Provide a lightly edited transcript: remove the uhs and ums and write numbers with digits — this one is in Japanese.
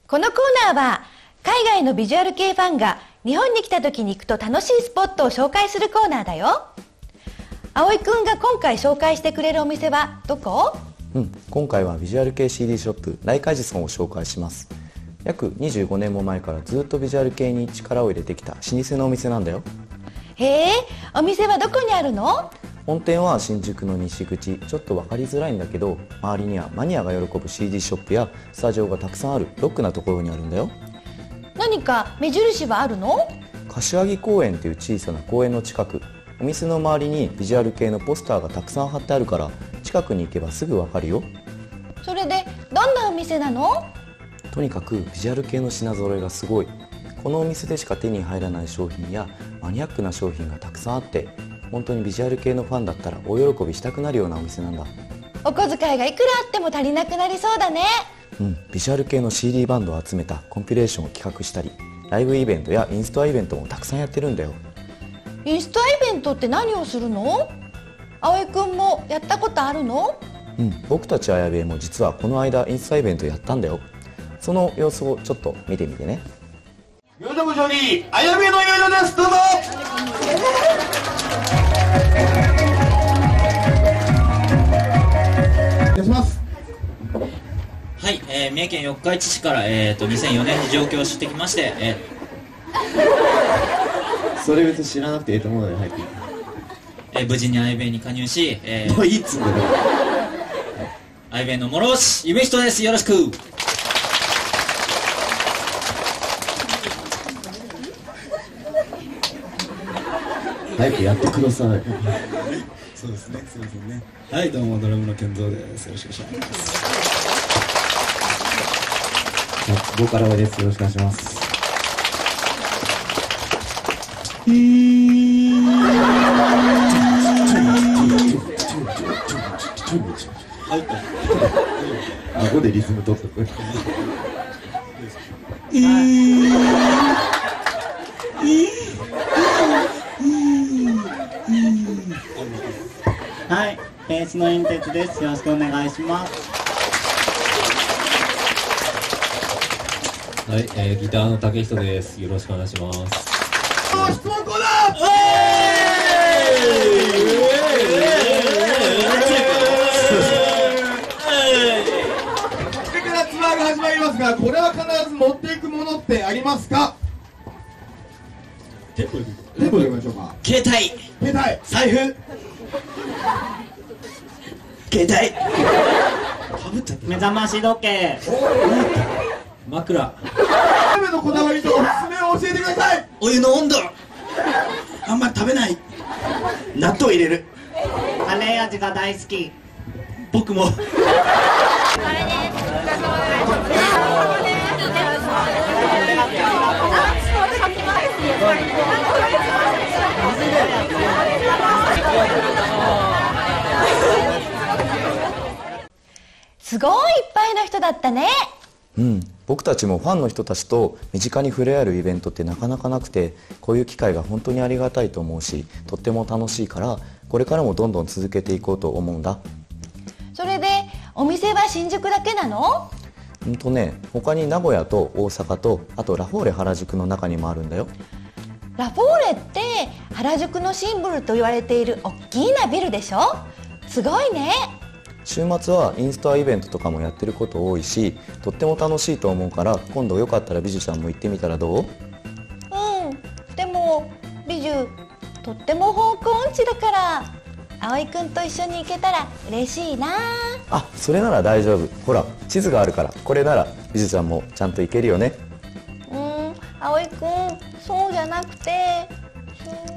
このコーナーは海外のビジュアル系ファンが日本に来た時に行くと楽しいスポットを紹介するコーナーだよ。葵くんが今回紹介してくれるお店はどこ？ 今回はビジュアル系 CD ショップライカジソンを紹介します。約25年も前からずっとビジュアル系に力を入れてきた老舗のお店なんだよ。 へえ、お店はどこにあるの？ 本店は新宿の西口、ちょっと分かりづらいんだけど、周りにはマニアが喜ぶ CD ショップやスタジオがたくさんあるロックなところにあるんだよ。 何か目印はあるの？ 柏木公園っていう小さな公園の近く、お店の周りにビジュアル系のポスターがたくさん貼ってあるから、近くに行けばすぐ分かるよ。 それでどんなお店なの？ とにかくビジュアル系の品揃えがすごい。このお店でしか手に入らない商品やマニアックな商品がたくさんあって、本当にビジュアル系のファンだったら大喜びしたくなるようなお店なんだ。 お小遣いがいくらあっても足りなくなりそうだね。 ビジュアル系の CD バンドを集めたコンピレーションを企画したり、ライブイベントやインストアイベントもたくさんやってるんだよ。 インストアイベントって何をするの？葵くんもやったことあるの？ 僕たちあやべえも実はこの間インストアイベントやったんだよ。その様子をちょっと見てみてね。 よいしょご賞味、あやべえのよいしょです。どうぞ。お願いします。 はい、三重県四日市市から、2004年に上京してきまして、 それ別に知らなくていいと思うので入っていい。 無事にアイベイに加入し、 もういいっつうんだよ。 アイベイの諸星夢人です。よろしく。 早くやってください。 そうですね、すいませんね。はい、どうもドラムの健三です。よろしくお願いします。 ボーカルです。よろしくお願いします。顎でリズム取っとく。 はい、ベースのインテツです。よろしくお願いします。 はい、ギターの竹人です。よろしくお願いします。 質問コーナー。これからツアーが始まりますが、これは必ず持っていくものってありますか？テンポでいきましょうか。 携帯、財布、携帯、かぶっちゃった。 目覚まし時計、 枕、 鍋のこだわりとおすすめを教えてください。 お湯の温度、あんまり食べない。納豆入れる。 カレー味が大好き。 僕も。 すごいいっぱいの人だったね。 僕たちもファンの人たちと身近に触れ合えるイベントってなかなかなくて、こういう機会が本当にありがたいと思うし、とっても楽しいから、これからもどんどん続けていこうと思うんだ。 それでお店は新宿だけなの？ 他に名古屋と大阪と、あとラフォーレ原宿の中にもあるんだよ。 ラフォーレって原宿のシンボルと言われている大きなビルでしょ？すごいね。 週末はインストアイベントとかもやってること多いし、とっても楽しいと思うから、今度よかったらビジュちゃんも行ってみたらどう？ でもビジュとっても方向音痴だから、葵くんと一緒に行けたら嬉しいな。 それなら大丈夫。ほら、地図があるから、これならビジュちゃんもちゃんと行けるよね。 葵くん、そうじゃなくて、